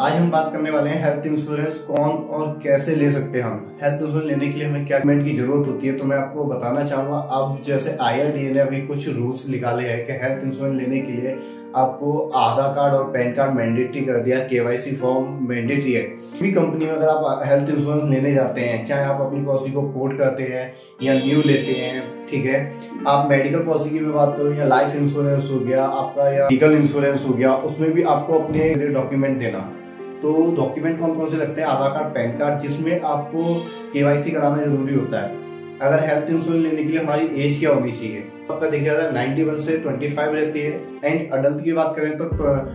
आज हम बात करने वाले हैं हेल्थ इंश्योरेंस कौन और कैसे ले सकते हैं हम। हेल्थ इंश्योरेंस लेने के लिए हमें क्या डॉक्यूमेंट की जरूरत होती है, तो मैं आपको बताना चाहूंगा। अब जैसे IRDAI ने अभी कुछ रूल्स निकाले हैं कि हेल्थ इंश्योरेंस लेने के लिए आपको आधार कार्ड और पैन कार्ड मैंडेटरी कर दिया, KYC फॉर्म मैंडेटरी है। भी कंपनी में अगर आप हेल्थ इंश्योरेंस लेने जाते हैं, चाहे आप अपनी पॉलिसी को पोर्ट करते हैं या न्यू लेते हैं, ठीक है, आप मेडिकल पॉलिसी की मैं बात करूँ या लाइफ इंश्योरेंस हो गया आपका या व्हीकल इंश्योरेंस हो गया, उसमें भी आपको अपने डॉक्यूमेंट देना। तो डॉक्यूमेंट कौन कौन से लगते हैं? आधार कार्ड, पैन कार्ड, जिसमें आपको KYC कराना जरूरी होता है। अगर हेल्थ इंश्योरेंस लेने के लिए हमारी एज क्या होनी चाहिए? आपका देखा जाए 91 से 25 रहती है, एंड अडल्ट की बात करें तो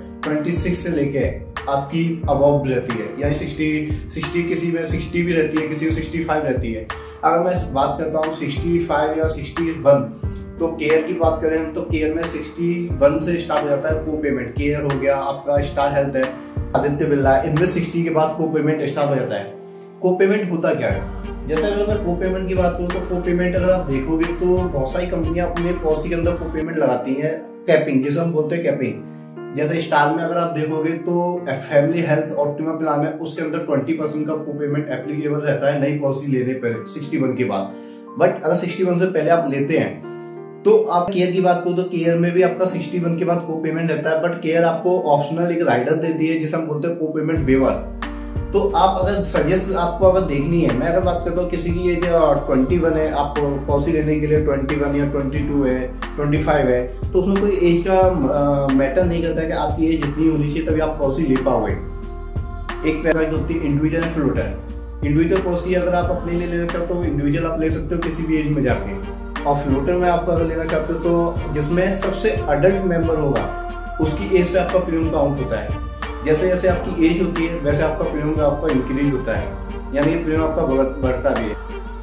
26 से लेके आपकी अबव रहती है, यानी 60 किसी में 60 भी रहती है, किसी में 65 रहती है। अगर मैं बात करता हूँ 65 या 61, तो केयर की बात करें हम, तो केयर में 61 से स्टार्ट हो जाता है को पेमेंट। केयर हो गया आपका, स्टार हेल्थ है, आदित्य बिरला, इनमें 60 के बाद को पेमेंट स्टार्ट हो जाता है। को पेमेंट होता क्या है? जैसे अगर मैं को पेमेंट की बात करूँ तो को पेमेंट अगर आप देखोगे तो बहुत सारी कंपनियां अपने पॉलिसी के अंदर को पेमेंट लगाती हैं, कैपिंग जिसे हम बोलते हैं कैपिंग। जैसे स्टार में अगर आप देखोगे तो फैमिली हेल्थ ऑप्टिमा प्लान है, उसके अंदर 20% का को पेमेंट एप्लीकेबल रहता है नई पॉलिसी लेने पर 61 के बाद। बट अगर 61 से पहले आप लेते हैं तो आप केयर की बात करो तो केयर में भी आपका 61 के बाद को पेमेंट रहता है। बट केयर आपको ऑप्शनल एक राइडर देती है जिसे हम बोलते हैं को पेमेंट वेवर। तो आप अगर सजेस्ट आपको अगर देखनी है, मैं अगर बात करता हूँ किसी की एज 21 है, आपको पॉलिसी लेने के लिए 21 या 22 है, 25 है, तो उसमें कोई एज का मैटर नहीं करता है कि आपकी एज इतनी होनी चाहिए तभी आप पॉलिसी ले पाओगे। एक प्रकार की होती है individual and floater. Individual policy अगर आप अपने लिए लेना चाहते हो तो इंडिविजुअल आप ले सकते हो किसी भी एज में जाके, और फ्लोटर में आप अगर लेना चाहते हो तो जिसमें सबसे अडल्ट मेंबर होगा उसकी एज से आपका प्रीमियम काउंट होता है। जैसे जैसे आपकी एज होती है वैसे आपका प्रीमियम आपका इंक्रीज होता है, यानी प्रीमियम आपका बढ़ता भी है।